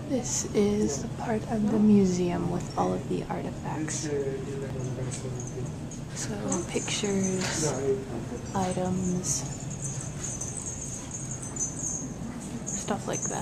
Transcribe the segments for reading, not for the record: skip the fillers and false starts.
This is the part of the museum with all of the artifacts. So pictures, items, stuff like that.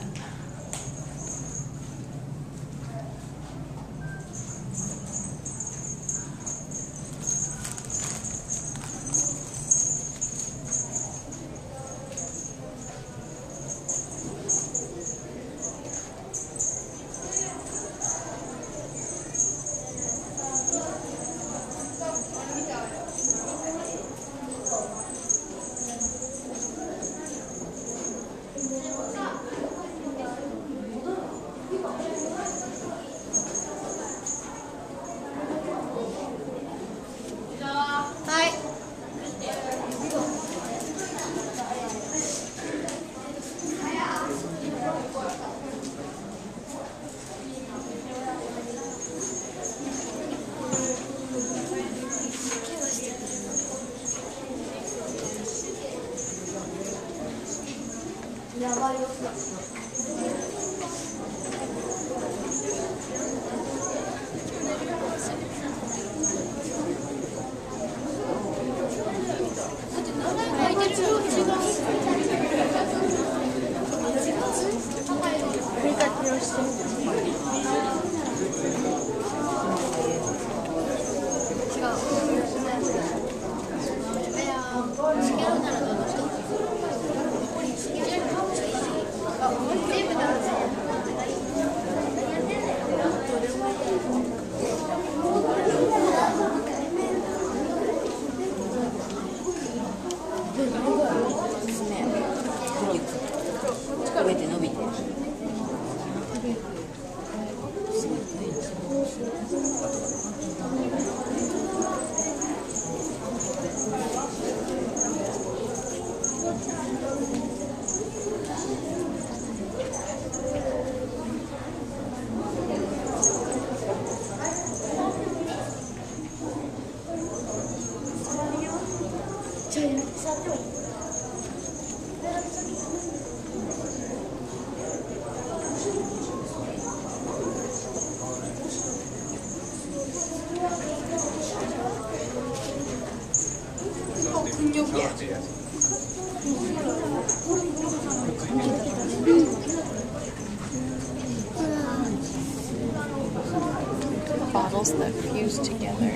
Bottles that fuse together.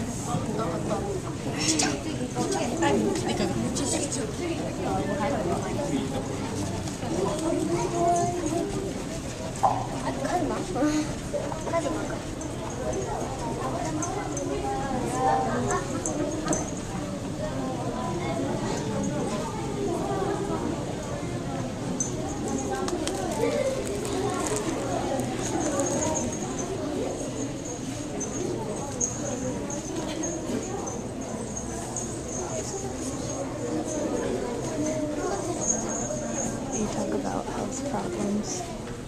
Talk about health problems,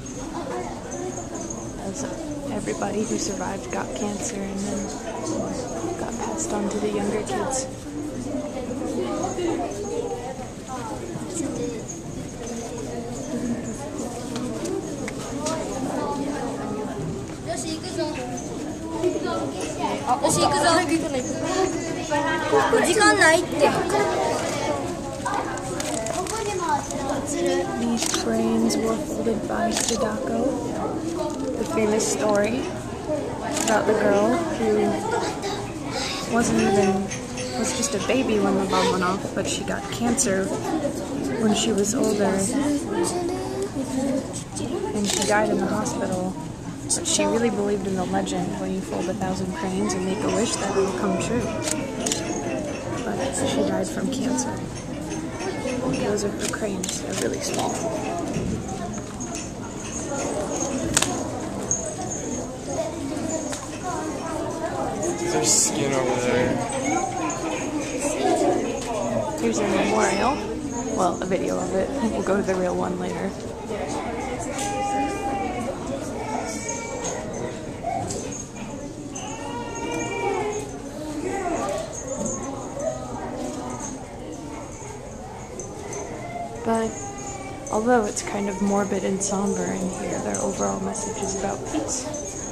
as everybody who survived got cancer and then got passed on to the younger kids. These trains were folded by Sadako, the famous story about the girl who was just a baby when the bomb went off, but she got cancer when she was older, and she died in the hospital. But she really believed in the legend when you fold 1,000 cranes and make a wish that it will come true. But she died from cancer. Those are the cranes, they're really small. There's skin over there. Here's a memorial. Well, a video of it. We'll go to the real one later. But all although it's kind of morbid and somber in here, their overall message is about peace.